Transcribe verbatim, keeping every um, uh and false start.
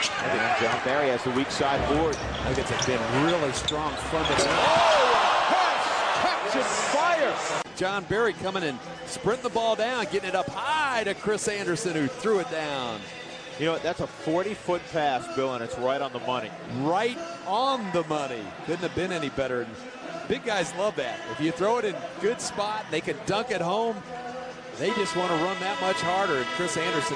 And John Barry has the weak side board. I think it's been really strong from the Oh, catching fire. John Barry coming and sprinting the ball down, getting it up high to Chris Andersen, who threw it down. You know, that's a forty-foot pass, Bill, and it's right on the money. Right on the money. Couldn't have been any better. Big guys love that. If you throw it in good spot, they can dunk it home. They just want to run that much harder. And Chris Andersen